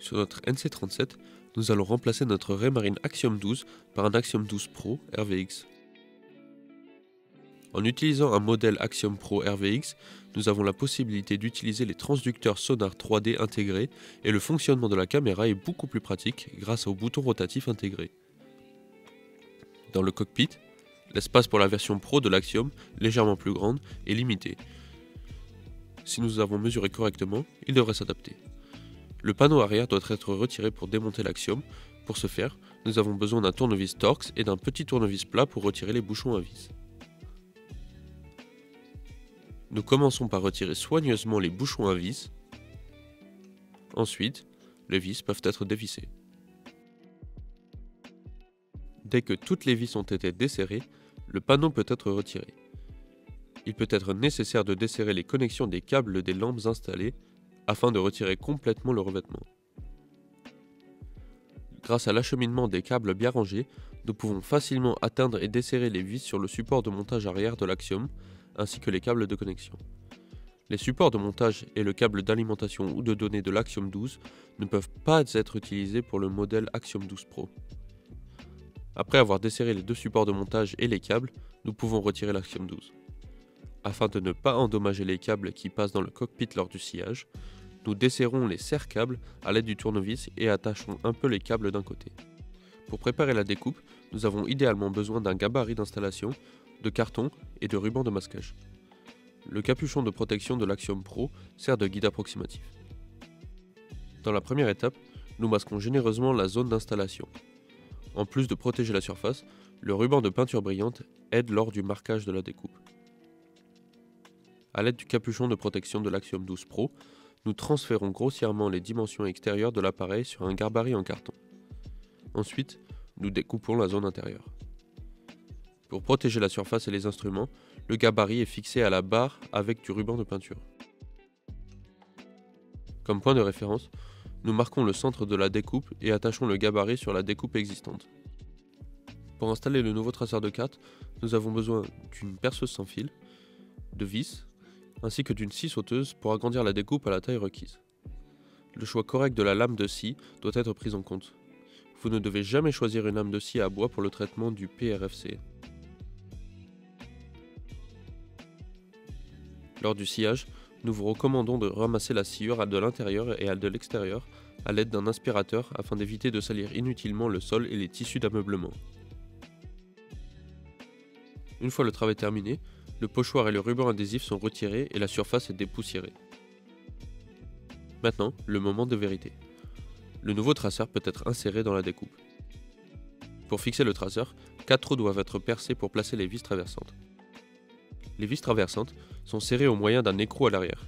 Sur notre NC37, nous allons remplacer notre Raymarine Axiom 12 par un Axiom 12 Pro RVX. En utilisant un modèle Axiom Pro RVX, nous avons la possibilité d'utiliser les transducteurs sonars 3D intégrés et le fonctionnement de la caméra est beaucoup plus pratique grâce au bouton rotatif intégré. Dans le cockpit, l'espace pour la version Pro de l'Axiom, légèrement plus grande, est limité. Si nous avons mesuré correctement, il devrait s'adapter. Le panneau arrière doit être retiré pour démonter l'Axiom. Pour ce faire, nous avons besoin d'un tournevis Torx et d'un petit tournevis plat pour retirer les bouchons à vis. Nous commençons par retirer soigneusement les bouchons à vis. Ensuite, les vis peuvent être dévissées. Dès que toutes les vis ont été desserrées, le panneau peut être retiré. Il peut être nécessaire de desserrer les connexions des câbles des lampes installées afin de retirer complètement le revêtement. Grâce à l'acheminement des câbles bien rangés, nous pouvons facilement atteindre et desserrer les vis sur le support de montage arrière de l'Axiom, ainsi que les câbles de connexion. Les supports de montage et le câble d'alimentation ou de données de l'Axiom 12 ne peuvent pas être utilisés pour le modèle Axiom 12 Pro. Après avoir desserré les deux supports de montage et les câbles, nous pouvons retirer l'Axiom 12. Afin de ne pas endommager les câbles qui passent dans le cockpit lors du sciage, nous desserrons les serre-câbles à l'aide du tournevis et attachons un peu les câbles d'un côté. Pour préparer la découpe, nous avons idéalement besoin d'un gabarit d'installation, de carton et de ruban de masquage. Le capuchon de protection de l'Axiom Pro sert de guide approximatif. Dans la première étape, nous masquons généreusement la zone d'installation. En plus de protéger la surface, le ruban de peinture brillante aide lors du marquage de la découpe. A l'aide du capuchon de protection de l'Axiom 12 Pro, nous transférons grossièrement les dimensions extérieures de l'appareil sur un gabarit en carton. Ensuite, nous découpons la zone intérieure. Pour protéger la surface et les instruments, le gabarit est fixé à la barre avec du ruban de peinture. Comme point de référence, nous marquons le centre de la découpe et attachons le gabarit sur la découpe existante. Pour installer le nouveau traceur de cartes, nous avons besoin d'une perceuse sans fil, de vis, ainsi que d'une scie sauteuse pour agrandir la découpe à la taille requise. Le choix correct de la lame de scie doit être pris en compte. Vous ne devez jamais choisir une lame de scie à bois pour le traitement du PRFC. Lors du sciage, nous vous recommandons de ramasser la sciure de l'intérieur et de l'extérieur à l'aide d'un aspirateur afin d'éviter de salir inutilement le sol et les tissus d'ameublement. Une fois le travail terminé, le pochoir et le ruban adhésif sont retirés et la surface est dépoussiérée. Maintenant, le moment de vérité. Le nouveau traceur peut être inséré dans la découpe. Pour fixer le traceur, 4 trous doivent être percés pour placer les vis traversantes. Les vis traversantes sont serrées au moyen d'un écrou à l'arrière.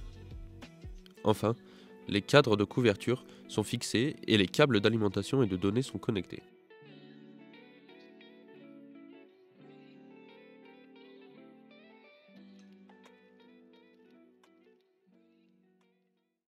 Enfin, les cadres de couverture sont fixés et les câbles d'alimentation et de données sont connectés.